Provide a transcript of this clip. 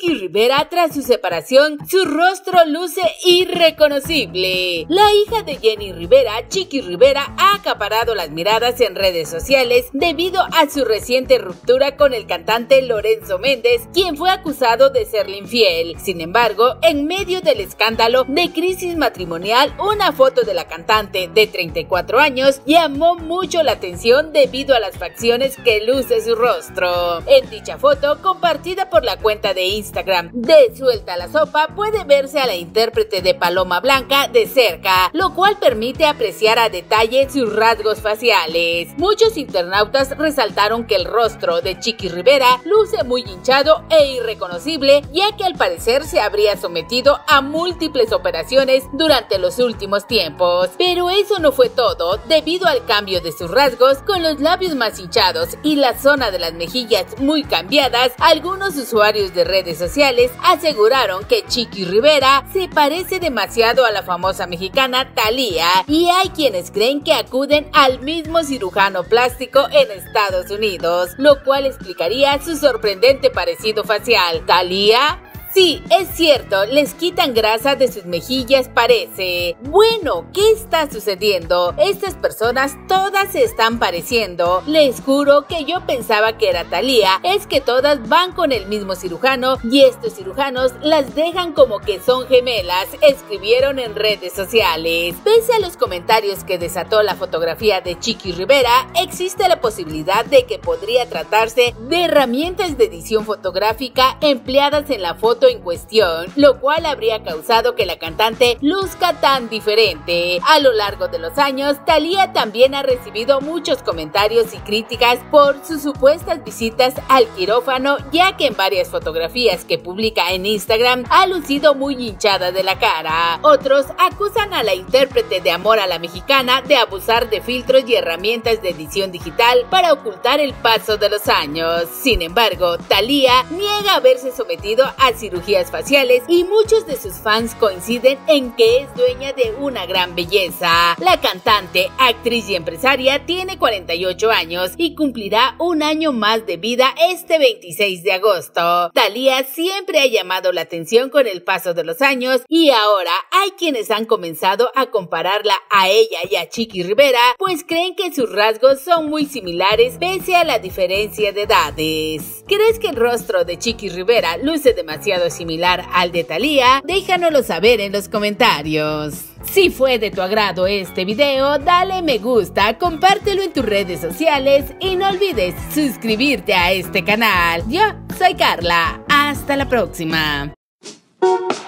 Chiqui Rivera, tras su separación, su rostro luce irreconocible. La hija de Jenny Rivera, Chiqui Rivera, ha acaparado las miradas en redes sociales debido a su reciente ruptura con el cantante Lorenzo Méndez, quien fue acusado de serle infiel. Sin embargo, en medio del escándalo de crisis matrimonial, una foto de la cantante de 34 años llamó mucho la atención debido a las facciones que luce su rostro. En dicha foto, compartida por la cuenta de Instagram de Suelta la Sopa, puede verse a la intérprete de Paloma Blanca de cerca, lo cual permite apreciar a detalle sus rasgos faciales. Muchos internautas resaltaron que el rostro de Chiqui Rivera luce muy hinchado e irreconocible, ya que al parecer se habría sometido a múltiples operaciones durante los últimos tiempos. Pero eso no fue todo. Debido al cambio de sus rasgos, con los labios más hinchados y la zona de las mejillas muy cambiadas, algunos usuarios de redes sociales aseguraron que Chiqui Rivera se parece demasiado a la famosa mexicana Thalía, y hay quienes creen que acuden al mismo cirujano plástico en Estados Unidos, lo cual explicaría su sorprendente parecido facial. ¿Thalía? Sí, es cierto, les quitan grasa de sus mejillas, parece. Bueno, ¿qué está sucediendo? Estas personas todas se están pareciendo. Les juro que yo pensaba que era Thalía. Es que todas van con el mismo cirujano y estos cirujanos las dejan como que son gemelas, escribieron en redes sociales. Pese a los comentarios que desató la fotografía de Chiqui Rivera, existe la posibilidad de que podría tratarse de herramientas de edición fotográfica empleadas en la foto en cuestión, lo cual habría causado que la cantante luzca tan diferente. A lo largo de los años, Thalía también ha recibido muchos comentarios y críticas por sus supuestas visitas al quirófano, ya que en varias fotografías que publica en Instagram ha lucido muy hinchada de la cara. Otros acusan a la intérprete de Amor a la Mexicana de abusar de filtros y herramientas de edición digital para ocultar el paso de los años. Sin embargo, Thalía niega haberse sometido a cirugías faciales y muchos de sus fans coinciden en que es dueña de una gran belleza. La cantante, actriz y empresaria tiene 48 años y cumplirá un año más de vida este 26 de agosto. Thalía siempre ha llamado la atención con el paso de los años y ahora hay quienes han comenzado a compararla a ella y a Chiqui Rivera, pues creen que sus rasgos son muy similares pese a la diferencia de edades. ¿Crees que el rostro de Chiqui Rivera luce demasiado similar al de Thalía? Déjanoslo saber en los comentarios. Si fue de tu agrado este video, dale me gusta, compártelo en tus redes sociales y no olvides suscribirte a este canal. Yo soy Carla, hasta la próxima.